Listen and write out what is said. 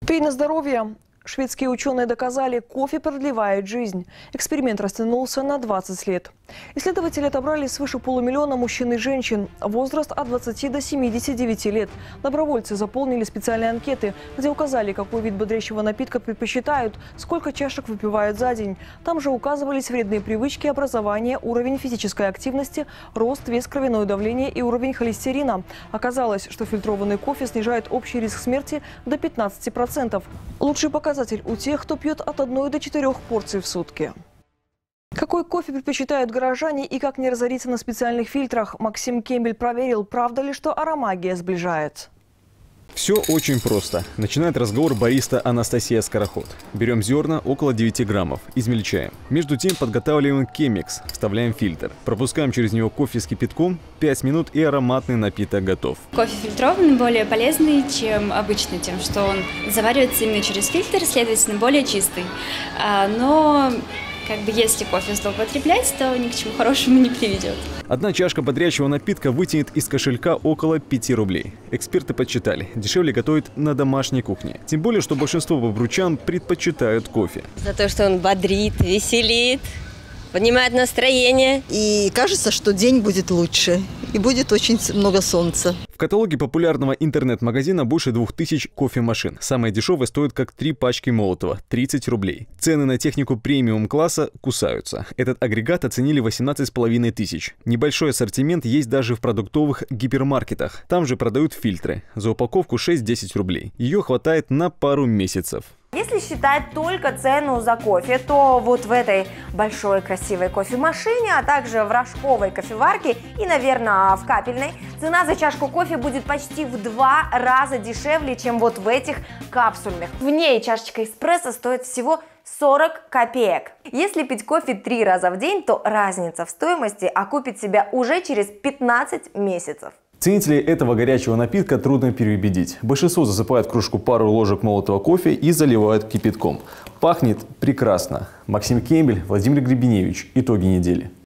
Пей на здоровье. Шведские ученые доказали, кофе продлевает жизнь. Эксперимент растянулся на 20 лет. Исследователи отобрали свыше полумиллиона мужчин и женщин. Возраст от 20 до 79 лет. Добровольцы заполнили специальные анкеты, где указали, какой вид бодрящего напитка предпочитают, сколько чашек выпивают за день. Там же указывались вредные привычки, образование, уровень физической активности, рост, вес, кровяное давление и уровень холестерина. Оказалось, что фильтрованный кофе снижает общий риск смерти до 15%. Лучший показатель у тех, кто пьет от 1 до 4 порций в сутки. Какой кофе предпочитают горожане и как не разориться на специальных фильтрах? Максим Кембель проверил, правда ли, что аромагия сближает. Все очень просто. Начинает разговор бариста Анастасия Скороход. Берем зерна около 9 граммов, измельчаем. Между тем подготавливаем кемикс, вставляем фильтр. Пропускаем через него кофе с кипятком, 5 минут и ароматный напиток готов. Кофе фильтрованный более полезный, чем обычный, тем, что он заваривается именно через фильтр, следовательно, более чистый. Но если кофе злоупотреблять, то ни к чему хорошему не приведет. Одна чашка бодрящего напитка вытянет из кошелька около 5 рублей. Эксперты подсчитали, дешевле готовить на домашней кухне. Тем более, что большинство бобручан предпочитают кофе. За то, что он бодрит, веселит, поднимает настроение. И кажется, что день будет лучше. И будет очень много солнца. В каталоге популярного интернет-магазина больше 2000 кофемашин. Самая дешевая стоит как 3 пачки Молотова – 30 рублей. Цены на технику премиум-класса кусаются. Этот агрегат оценили 18,5 тысяч. Небольшой ассортимент есть даже в продуктовых гипермаркетах. Там же продают фильтры. За упаковку 6-10 рублей. Ее хватает на пару месяцев. Если считать только цену за кофе, то вот в этой большой красивой кофемашине, а также в рожковой кофеварке и, наверное, в капельной, цена за чашку кофе будет почти в 2 раза дешевле, чем вот в этих капсульных. В ней чашечка эспрессо стоит всего 40 копеек. Если пить кофе 3 раза в день, то разница в стоимости окупит себя уже через 15 месяцев. Ценителей этого горячего напитка трудно переубедить. Большинство засыпают в кружку пару ложек молотого кофе и заливают кипятком. Пахнет прекрасно. Максим Кембель, Владимир Гребеневич. Итоги недели.